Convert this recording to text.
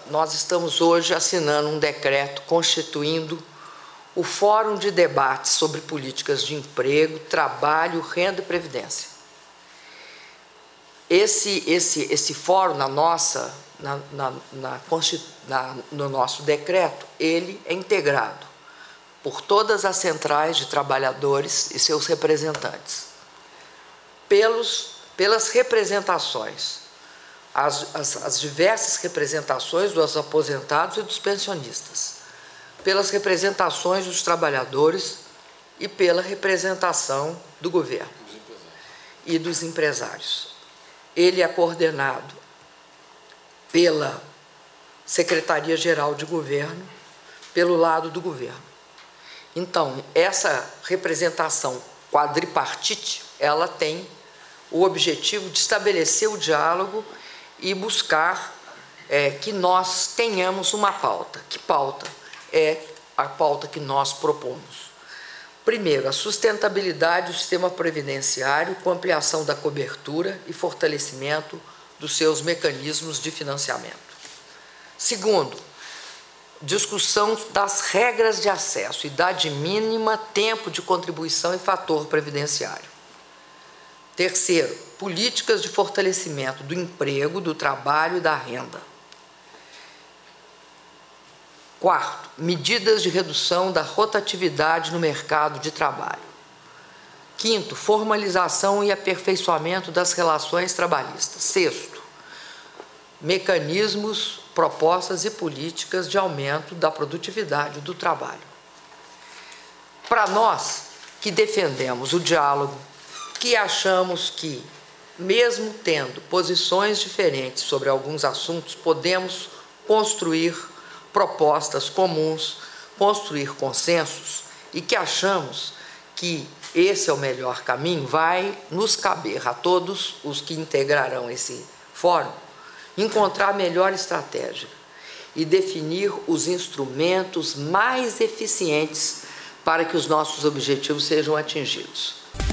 nós estamos hoje assinando um decreto constituindo o Fórum de Debate sobre Políticas de Emprego, Trabalho, Renda e Previdência. Esse fórum, no nosso decreto, ele é integrado por todas as centrais de trabalhadores e seus representantes, pelas representações, as diversas representações dos aposentados e dos pensionistas, pelas representações dos trabalhadores e pela representação do governo e dos empresários. Ele é coordenado pela Secretaria-Geral de Governo, pelo lado do governo. Então, essa representação quadripartite, ela tem o objetivo de estabelecer o diálogo e buscar que nós tenhamos uma pauta. Que pauta? É a pauta que nós propomos. Primeiro, a sustentabilidade do sistema previdenciário com ampliação da cobertura e fortalecimento dos seus mecanismos de financiamento. Segundo, discussão das regras de acesso, idade mínima, tempo de contribuição e fator previdenciário. Terceiro, políticas de fortalecimento do emprego, do trabalho e da renda. Quarto, medidas de redução da rotatividade no mercado de trabalho. Quinto, formalização e aperfeiçoamento das relações trabalhistas. Sexto, mecanismos, propostas e políticas de aumento da produtividade do trabalho. Para nós que defendemos o diálogo, que achamos que, mesmo tendo posições diferentes sobre alguns assuntos, podemos construir propostas comuns, construir consensos, e que achamos que esse é o melhor caminho, vai nos caber a todos os que integrarão esse fórum encontrar a melhor estratégia e definir os instrumentos mais eficientes para que os nossos objetivos sejam atingidos.